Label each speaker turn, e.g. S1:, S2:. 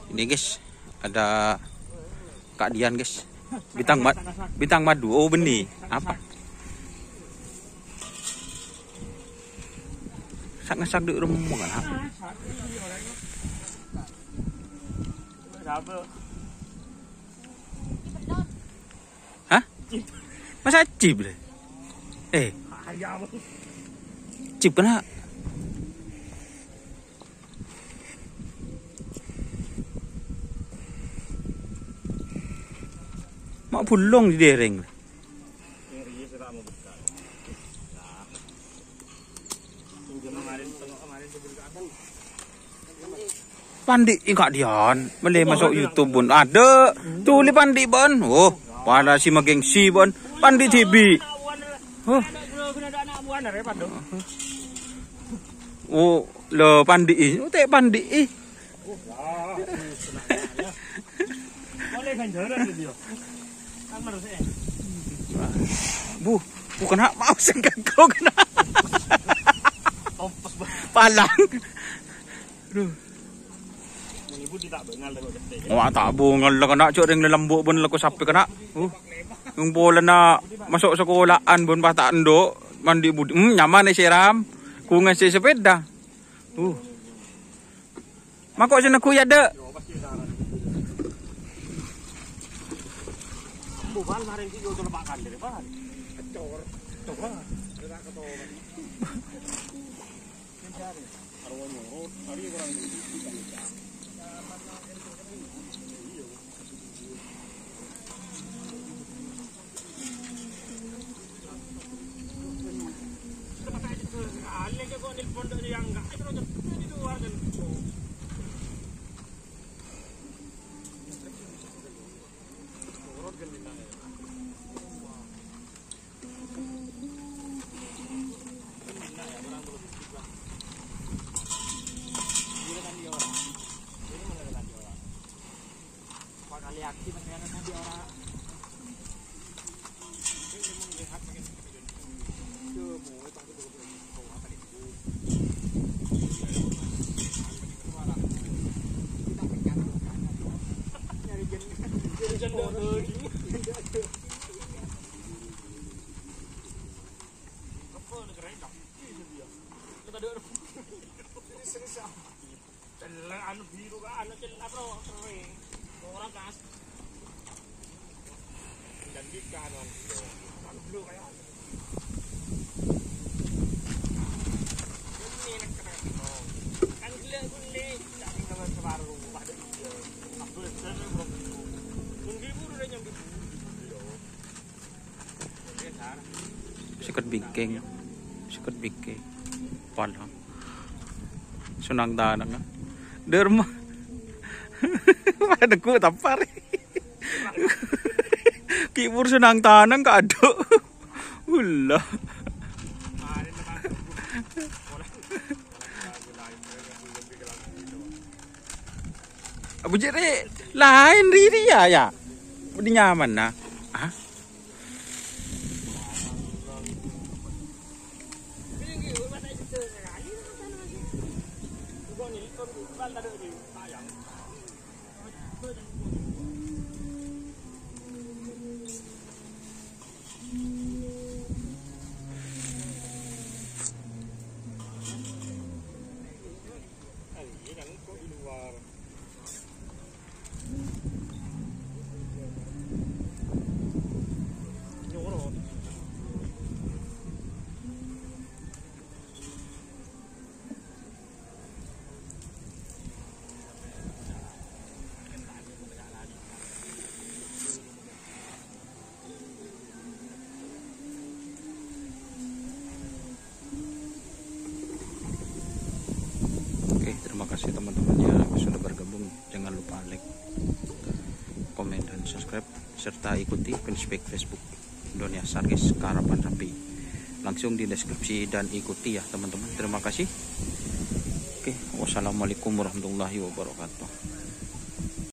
S1: Ini guys, ada Kak Dian guys. Bintang madu. Oh benih. Apa? Sak di rumah kan? Hah? Masa cip deh? Cip kena? Mak bulong di dereng. Pandi Kak Dian, boleh masuk YouTube bun. Ada, tulis Pandi bon. Oh, pada si magengsi bon. Pandi TV. Oh, lo Pandi i, tek Pandi i. Bu, bukan hak mau sengkat kau kena. Palang. Aduh. Wah tak bungal lah kena cok ring lembut pun lah ko sampai kena. Yung bola na masuk sekolahan pun patah endo mandi budi. Nyaman siram. Ku ngasih sepeda. Makok sana ku ya dek. Bukan hari ini juga lebakan dari pan. Cor. Coba. Tidak ketoban. Mencari. Arwahnya rot. Hari orang ini. Aktif karena tadi orang lihat makin orang kas dan ikan dulu kayak ini kan gila gule tak tinggal separuh pada dia aku sana belum mungkin udah nyampe sikat bingking palang sunang danang derma ada ku tampar kibur senang tanang kado ulah abu jere lain riri ya di nyaman nah kasih teman-temannya sudah bergabung. Jangan lupa like, komen dan subscribe serta ikuti fanpage Facebook Donya Sargis Karapan Rapi. Langsung di deskripsi dan ikuti ya teman-teman. Terima kasih. Oke, wassalamualaikum warahmatullahi wabarakatuh.